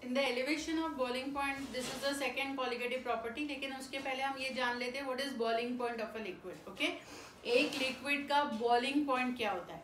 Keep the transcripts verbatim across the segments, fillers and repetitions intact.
In the elevation of boiling point, this is the second colligative property, लेकिन उसके पहले हम ये जान लेते हैं what is boiling point of a liquid. Okay, एक लिक्विड का बॉइलिंग पॉइंट क्या होता है?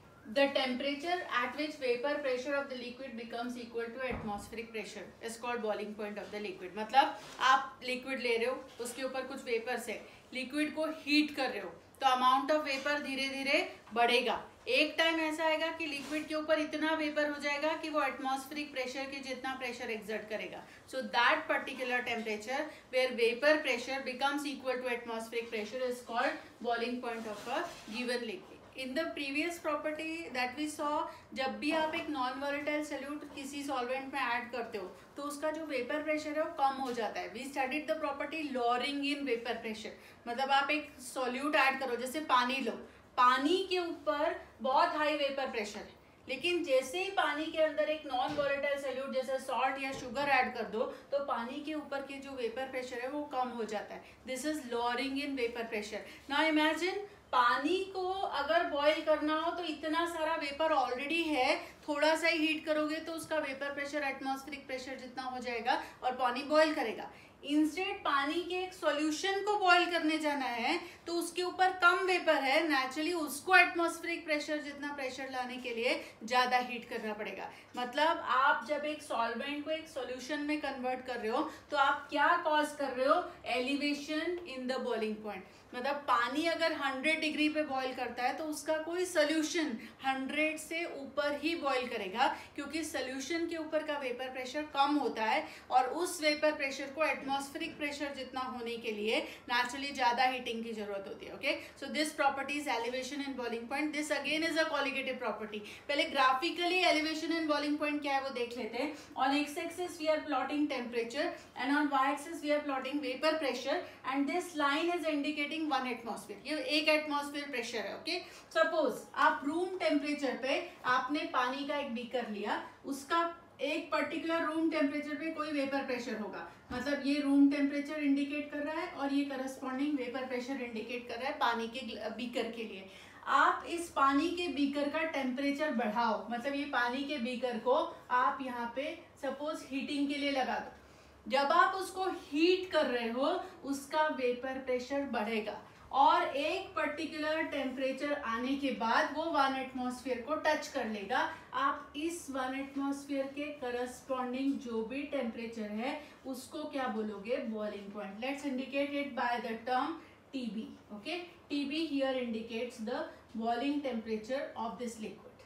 The temperature at which vapour pressure of the liquid becomes equal to atmospheric pressure is called boiling point of the liquid. मतलब आप liquid ले रहे हो, उसके ऊपर कुछ वेपर्स है, लिक्विड को हीट कर रहे हो, तो अमाउंट ऑफ वेपर धीरे धीरे बढ़ेगा। एक टाइम ऐसा आएगा कि लिक्विड के ऊपर इतना वेपर हो जाएगा कि वो एटमॉस्फेरिक प्रेशर के जितना प्रेशर एक्सर्ट करेगा। So that particular temperature where vapour pressure becomes equal to atmospheric pressure is called boiling point of a given liquid. In the previous property that we saw, जब भी आप एक non volatile solute किसी solvent में add करते हो तो उसका जो वेपर प्रेशर है वो कम हो जाता है। We studied the property lowering in vapour pressure. मतलब आप एक सॉल्यूट ऐड करो, जैसे पानी लो, पानी के ऊपर बहुत हाई वेपर प्रेशर है, लेकिन जैसे ही पानी के अंदर एक नॉन वोलेटाइल सॉल्यूट जैसे सॉल्ट या शुगर ऐड कर दो तो पानी के ऊपर के जो वेपर प्रेशर है वो कम हो जाता है। This is lowering in vapour pressure. Now imagine पानी को अगर बॉईल करना हो तो इतना सारा वेपर ऑलरेडी है, थोड़ा सा ही हीट करोगे तो उसका वेपर प्रेशर एटमॉस्फेरिक प्रेशर जितना हो जाएगा और पानी बॉईल करेगा। इंस्टेड पानी के एक सॉल्यूशन को बॉईल करने जाना है तो उसके ऊपर कम वेपर है, नेचुरली उसको एटमॉस्फेरिक प्रेशर जितना प्रेशर लाने के लिए ज्यादा हीट करना पड़ेगा। मतलब आप जब एक सॉल्वेंट को एक सॉल्यूशन में कन्वर्ट कर रहे हो तो आप क्या कॉज कर रहे हो? Elevation in the boiling point. मतलब पानी अगर हंड्रेड डिग्री पे बॉईल करता है तो उसका कोई सोल्यूशन हंड्रेड से ऊपर ही बॉईल करेगा, क्योंकि सोल्यूशन के ऊपर का वेपर प्रेशर कम होता है और उस वेपर प्रेशर को एटमॉस्फेरिक प्रेशर जितना होने के लिए नेचुरली ज्यादा हीटिंग की जरूरत होती है। Okay, so this property is elevation in boiling point. This again is a colligative property. पहले graphically elevation in boiling point क्या है वो देख लेते हैं। On X axis we are plotting temperature and on Y axis we are plotting vapour pressure and this line is indicating one atmosphere. ये एक atmosphere pressure है। ओके, सपोज आप रूम टेम्परेचर पे आपने पानी का एक बीकर लिया, उसका एक पर्टिकुलर रूम टेम्परेचर पे कोई वेपर प्रेशर होगा। मतलब ये रूम टेम्परेचर इंडिकेट कर रहा है और ये करस्पॉन्डिंग वेपर प्रेशर इंडिकेट कर रहा है पानी के बीकर के लिए। आप इस पानी के बीकर का टेम्परेचर बढ़ाओ, मतलब ये पानी के बीकर को आप यहाँ पे सपोज हीटिंग के लिए लगा दो। जब आप उसको हीट कर रहे हो उसका वेपर प्रेशर बढ़ेगा और एक पर्टिकुलर टेम्परेचर आने के बाद वो वन एटमॉस्फेयर को टच कर लेगा। आप इस वन एटमॉस्फेयर के करस्पॉन्डिंग जो भी टेम्परेचर है उसको क्या बोलोगे? Boiling point. Let's indicate it by the term T B. Okay, T B here indicates the boiling temperature of this liquid.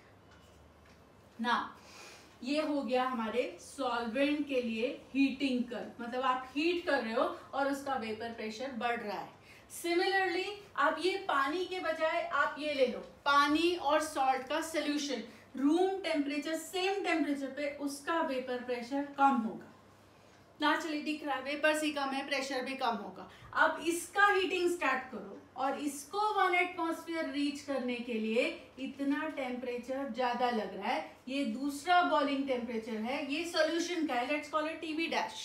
Now, ये हो गया हमारे सॉल्वेंट के लिए हीटिंग कर, मतलब आप हीट कर रहे हो और उसका वेपर प्रेशर बढ़ रहा है। सिमिलरली आप ये पानी के बजाय आप ये ले लो, पानी और सॉल्ट का solution, room temperature same temperature पे उसका वेपर प्रेशर कम होगा। नेचुरली दिख रहा है वेपर्स ही कम है, प्रेशर भी कम होगा। अब इसका हीटिंग स्टार्ट करो और इसको वन एटमॉस्फेयर रीच करने के लिए इतना टेम्परेचर ज्यादा लग रहा है। ये दूसरा बॉइलिंग टेम्परेचर है, ये सॉल्यूशन का है, let's call it TB dash.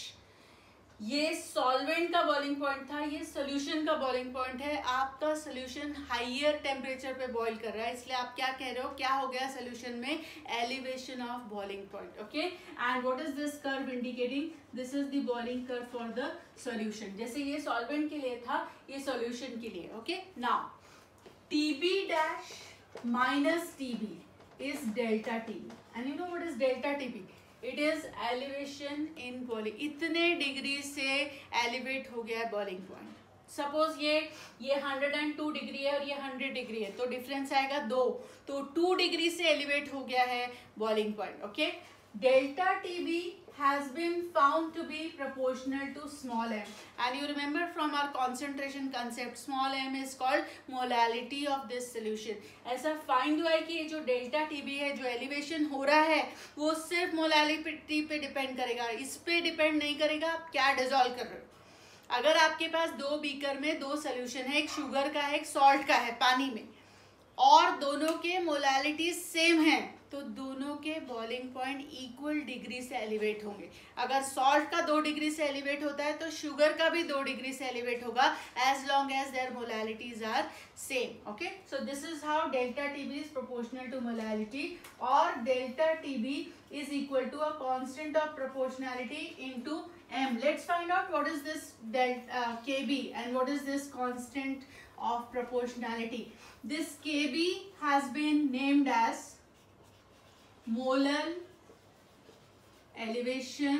ये सॉल्वेंट का बॉइलिंग पॉइंट था, ये सॉल्यूशन का बॉइलिंग पॉइंट है। आपका सॉल्यूशन हाईयर टेम्परेचर पे बॉईल कर रहा है, इसलिए आप क्या कह रहे हो? क्या हो गया सॉल्यूशन में? Elevation of boiling point. Okay, and what is this curve indicating? This is the boiling curve for the solution. जैसे ये सॉल्वेंट के लिए था, ये सॉल्यूशन के लिए। Okay, now TB dash minus TB is delta TB and you know what is delta TB? It is elevation in boiling. इतने degree से एलिवेट हो गया है बॉइलिंग पॉइंट। सपोज ये ये हंड्रेड एंड टू डिग्री है और ये हंड्रेड डिग्री है, तो डिफरेंस आएगा दो, तो टू डिग्री से एलिवेट हो गया है boiling point. Okay, delta TB has been found to be proportional to small m, and you remember from our concentration concept small m is called molality of this solution. ऐसा find हुआ है कि ये जो delta TB है, जो elevation हो रहा है, वो सिर्फ मोलालिटी पे डिपेंड करेगा, इस पे डिपेंड नहीं करेगा आप क्या डिजोल्व कर रहे हो। अगर आपके पास दो बीकर में दो सोल्यूशन है, एक शुगर का है एक सॉल्ट का है पानी में, और दोनों के मोलालिटी सेम है, तो दोनों के बॉइलिंग पॉइंट इक्वल डिग्री से एलिवेट होंगे। अगर सॉल्ट का दो डिग्री से एलिवेट होता है तो शुगर का भी दो डिग्री से एलिवेट होगा, as long as their molalities are same. Okay, so this is how delta TB is proportional to molality, और delta TB is equal to a constant of proportionality into m. Let's find out what is this delta uh, kb and what is this constant of proportionality. This kb has been named as molar elevation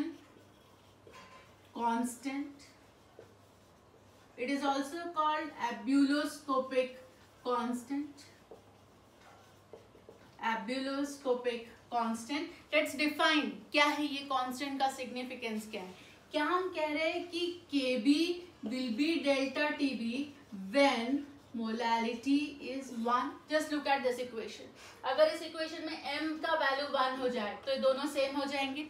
constant. It is also called abuloscopic constant. Abuloscopic constant. Let's define क्या है ये constant का significance क्या है। क्या हम कह रहे हैं कि Kb will be delta Tb when molality is one? Just look at this equation. अगर इस equation में m का value one हो जाए तो ये दोनों same हो जाएंगे।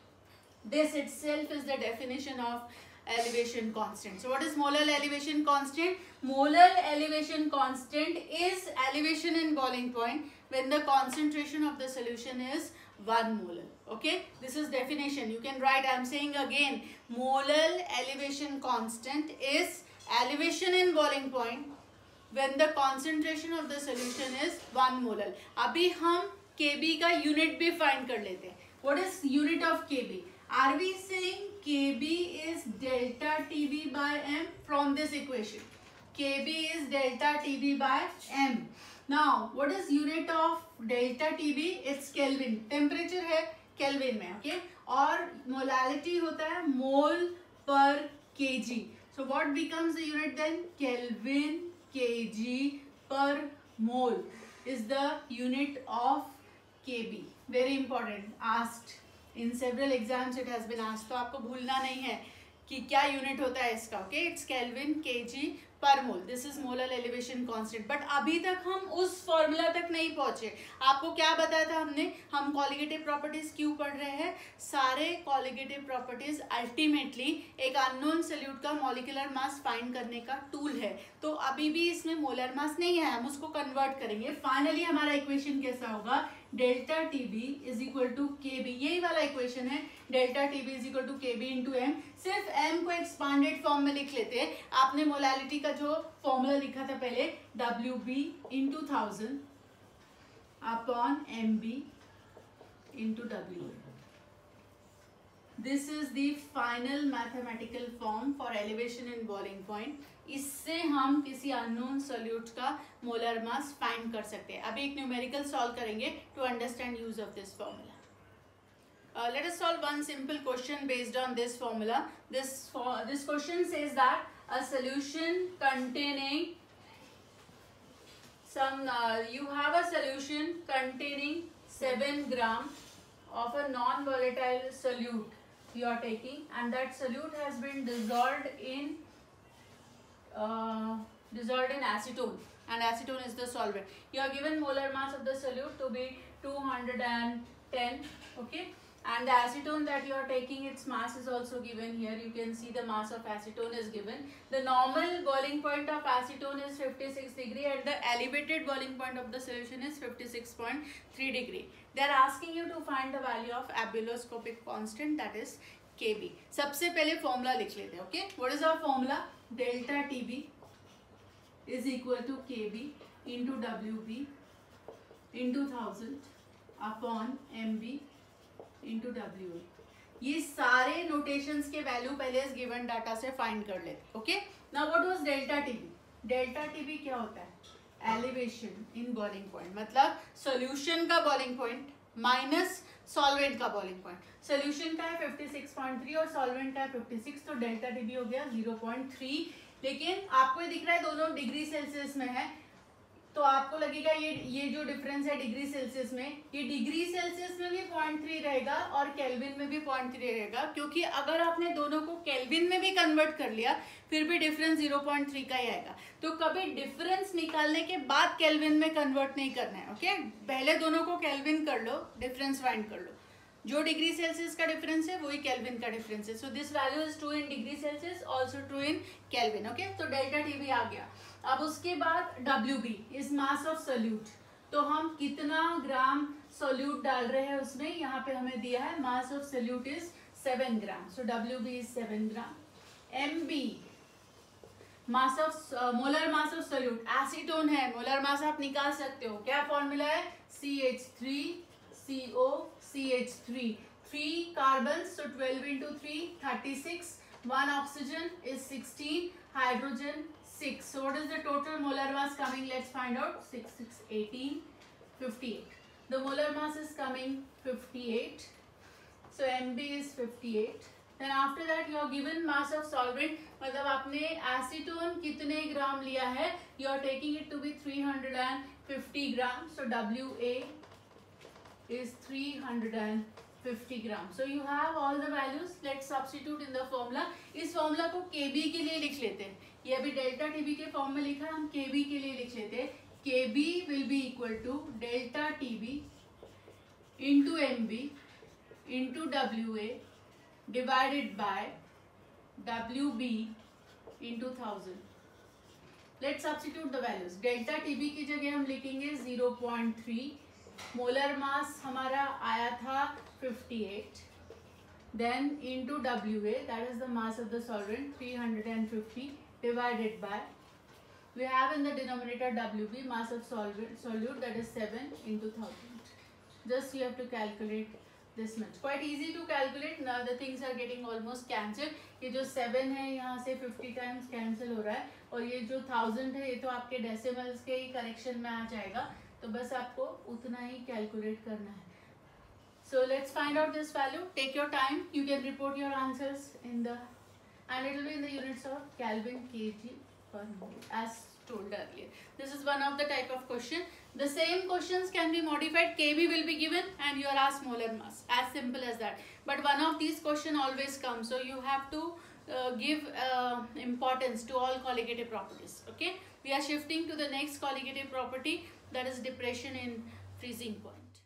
This itself is the definition of elevation constant. So what is molar elevation constant? Molar elevation constant is elevation in boiling point when the concentration of the solution is one molar. Okay, this is definition. You can write, I am saying again, molar elevation constant is elevation in boiling point when the concentration of the solution is one molar. अभी हम Kb का unit भी find कर लेते हैं. What is unit of Kb? Are we saying Kb is delta Tb by m from this equation? Kb is delta Tb by m. Now, what is unit of delta Tb? It's Kelvin. Temperature है Kelvin में, okay? और molality होता है mole per kg. So what becomes the unit then? Kelvin kg per mole is the unit of Kb. Very important. Asked in several exams it has been asked. तो आपको भूलना नहीं है कि क्या यूनिट होता है इसका. Okay, it's Kelvin kg पर mole. This is molar elevation constant. But अभी तक हम उस फॉर्मूला तक नहीं पहुंचे. आपको क्या बताया था हमने? हम कॉलिगेटिव प्रॉपर्टीज क्यों पढ़ रहे हैं? सारे कॉलिगेटिव प्रॉपर्टीज अल्टीमेटली एक अननोन सॉल्यूट का मॉलिक्यूलर मास फाइंड करने का टूल है. तो अभी भी इसमें मोलर मास नहीं है, हम उसको कन्वर्ट करेंगे. फाइनली हमारा इक्वेशन कैसा होगा? Delta T B is equal to K B. यही वाला इक्वेशन है, delta T B is equal to K B into M. सिर्फ एम को एक्सपांडेड फॉर्म में लिख लेते हैं. आपने मोलैलिटी का जो फॉर्मूला लिखा था पहले, W B into thousand upon M B into W. This is the final mathematical form for elevation in boiling point. इससे हम किसी अननोन सॉल्यूट का मोलर मास फाइंड कर सकते हैं. अभी एक न्यूमेरिकल सॉल्व करेंगे to understand use of this formula. Uh, let us solve one simple question based on this formula. This for this question says that a solution containing some uh, you have a solution containing seven gram of a non-volatile solute you are taking, and that solute has been dissolved in uh, dissolved in acetone, and acetone is the solvent. You are given molar mass of the solute to be two hundred ten. Okay. And the acetone that you are taking, its mass is also given here. You can see the mass of acetone is given. The normal boiling point of acetone is fifty-six degree and the elevated boiling point of the solution is fifty-six point three degree. They are asking you to find the value of abuloscopic constant, that is Kb. सबसे पहले formula लिख लेते हैं. Okay, what is our formula? Delta Tb is equal to Kb into Wb into thousand upon Mb into W. ये सारे notations के value पहले इस गिवन डाटा से फाइंड कर लेते. Okay, now what was delta T B? Delta T B क्या होता है? Elevation in boiling point. मतलब सॉल्यूशन का बॉइलिंग पॉइंट माइनस सॉल्वेंट का बॉइलिंग पॉइंट. सॉल्यूशन का है फिफ्टी सिक्स पॉइंट थ्री और सॉल्वेंट का है फिफ्टी सिक्स, तो डेल्टा टीबी हो गया ज़ीरो पॉइंट थ्री. लेकिन आपको ये दिख रहा है दोनों डिग्री सेल्सियस में है, तो आपको लगेगा ये ये जो डिफरेंस है डिग्री सेल्सियस में, ये डिग्री सेल्सियस में भी पॉइंट थ्री रहेगा और केल्विन में भी पॉइंट थ्री रहेगा. क्योंकि अगर आपने दोनों को केल्विन में भी कन्वर्ट कर लिया फिर भी डिफरेंस ज़ीरो पॉइंट थ्री का ही आएगा. तो कभी डिफरेंस निकालने के बाद केल्विन में कन्वर्ट नहीं करना है. ओके, पहले दोनों को केल्विन कर लो, डिफरेंस फाइंड कर लो. जो डिग्री सेल्सियस का डिफरेंस है वही केल्विन का डिफरेंस है. So this value is true in degree Celsius, also true in Kelvin. Okay, तो डेल्टा टी भी आ गया. अब उसके बाद W B is mass of solute. तो हम कितना ग्राम सोल्यूट डाल रहे हैं उसमें, यहाँ पे हमें दिया है mass of solute is seven gram, so W B is seven gram. M B mass of molar mass of solute, acetone है, मोलर मास आप निकाल सकते हो, क्या फॉर्मूला है, C H three C O C H three, three carbon, so twelve into three, thirty-six, one oxygen is sixteen, hydrogen six, so what is the total molar mass coming, let's find out, six, six, eighteen, fifty-eight, the molar mass is coming fifty-eight, so M B is fifty-eight. Then after that you are given mass of solvent, मतलब आपने acetone कितने ग्राम लिया है, you are taking it to be three hundred fifty gram, so W A is three hundred fifty gram. So you have all the values. Let's substitute in the formula. इस formula को K B के लिए लिख लेते हैं, ये अभी delta T B के फॉर्म में लिखा है, हम K B के लिए लिख लेते हैं. K B will be equal to delta T B into M B into W A divided by W B into one thousand. Let's substitute the values. Delta T B की जगह हम लिखेंगे zero point three. Molar mass हमारा आया था fifty-eight, then into W A, that is the mass of the solvent, three hundred fifty divided by, we have in the denominator W B, mass of solvent solute, that is seven into one thousand. Just you have to calculate this much. Quite easy to calculate. Now the things are getting almost cancelled. ये जो seven है यहाँ से fifty times cancel हो रहा है, और ये जो one thousand है ये तो आपके decimals के ही correction में आ जाएगा, तो बस आपको उतना ही कैलकुलेट करना है. So let's find out this value. Take your time. You can report your answers in the, and it will be in the units of Kelvin, kg per mole as told earlier. This is one of the type of question. The same questions can be modified. K B will be given and you are asked molar mass. As simple as that. But one of these question always comes. So you have to uh, give uh, importance to all colligative properties. Okay. We are shifting to the next colligative property, that is depression in freezing point.